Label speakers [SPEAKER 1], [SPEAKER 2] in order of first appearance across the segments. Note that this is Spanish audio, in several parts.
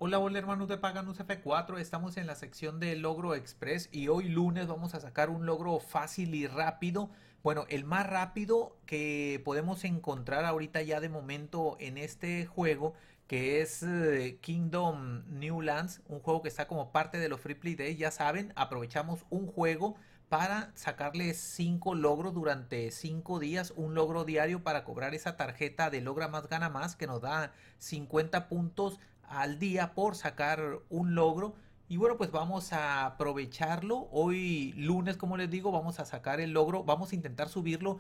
[SPEAKER 1] Hola hermanos de Paganus F4, estamos en la sección de logro express y hoy lunes vamos a sacar un logro fácil y rápido. Bueno, el más rápido que podemos encontrar ahorita ya de momento en este juego, que es Kingdom New Lands, un juego que está como parte de los Free Play Days. Ya saben, aprovechamos un juego para sacarle 5 logros durante 5 días, un logro diario para cobrar esa tarjeta de logra más gana más que nos da 50 puntos al día por sacar un logro. Y bueno, pues vamos a aprovecharlo. Hoy lunes, como les digo, vamos a sacar el logro. Vamos a intentar subirlo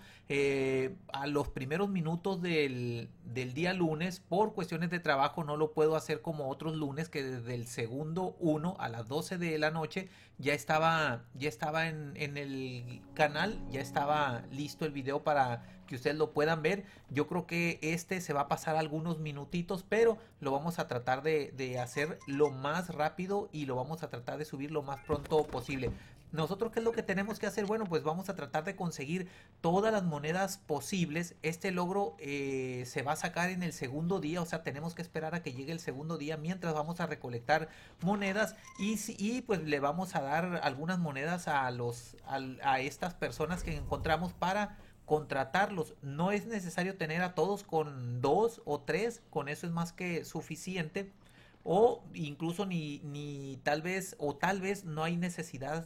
[SPEAKER 1] a los primeros minutos del día lunes. Por cuestiones de trabajo no lo puedo hacer como otros lunes, que desde el segundo uno a las 12 de la noche ya estaba en el canal, ya estaba listo el video para que ustedes lo puedan ver. Yo creo que este se va a pasar algunos minutitos, pero lo vamos a tratar de hacer lo más rápido y lo vamos a tratar de subir lo más pronto posible. Nosotros, ¿qué es lo que tenemos que hacer? Bueno, pues vamos a tratar de conseguir todas las monedas posibles. Este logro se va a sacar en el segundo día, o sea, tenemos que esperar a que llegue el segundo día mientras vamos a recolectar monedas y pues le vamos a dar algunas monedas a estas personas que encontramos para contratarlos. No es necesario tener a todos con dos o tres, con eso es más que suficiente. O incluso ni tal vez, o tal vez no hay necesidad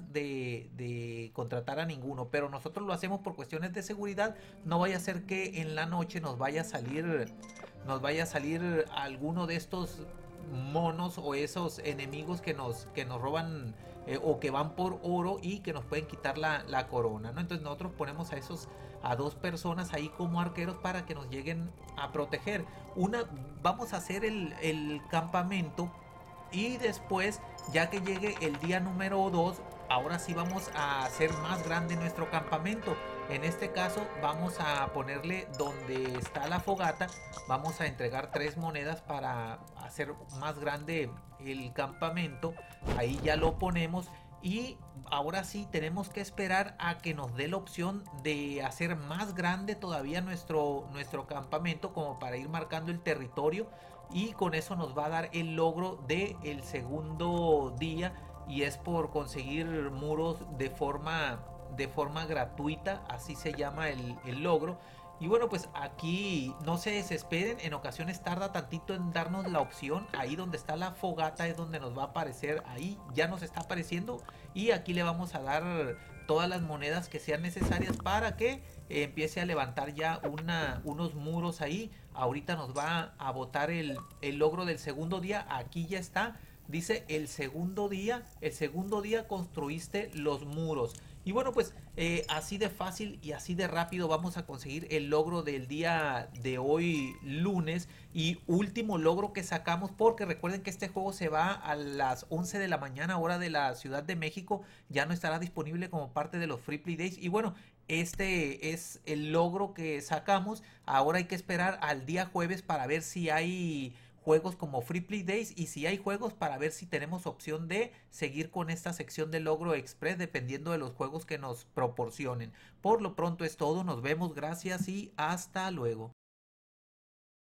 [SPEAKER 1] de contratar a ninguno, pero nosotros lo hacemos por cuestiones de seguridad. No vaya a ser que en la noche nos vaya a salir alguno de estos monos o esos enemigos que nos roban o que van por oro y que nos pueden quitar la corona, ¿no? Entonces nosotros ponemos a dos personas ahí como arqueros para que nos lleguen a proteger. Vamos a hacer el campamento y después, ya que llegue el día número 2, ahora sí vamos a hacer más grande nuestro campamento. En este caso vamos a ponerle donde está la fogata, vamos a entregar 3 monedas para hacer más grande el campamento. Ahí ya lo ponemos y ahora sí tenemos que esperar a que nos dé la opción de hacer más grande todavía nuestro campamento, como para ir marcando el territorio, y con eso nos va a dar el logro del segundo día, y es por conseguir muros de forma gratuita, así se llama el logro. Y bueno, pues aquí no se desesperen, en ocasiones tarda tantito en darnos la opción. Ahí donde está la fogata es donde nos va a aparecer, ahí ya nos está apareciendo, y aquí le vamos a dar todas las monedas que sean necesarias para que empiece a levantar ya unos muros ahí. Ahorita nos va a botar el logro del segundo día, aquí ya está. Dice el segundo día construiste los muros. Y bueno, pues así de fácil y así de rápido vamos a conseguir el logro del día de hoy lunes. Y último logro que sacamos, porque recuerden que este juego se va a las 11 de la mañana hora de la Ciudad de México. Ya no estará disponible como parte de los Free Play Days. Y bueno, este es el logro que sacamos. Ahora hay que esperar al día jueves para ver si hay juegos como Free Play Days, y si hay juegos para ver si tenemos opción de seguir con esta sección de logro express dependiendo de los juegos que nos proporcionen. Por lo pronto es todo, nos vemos, gracias y hasta luego.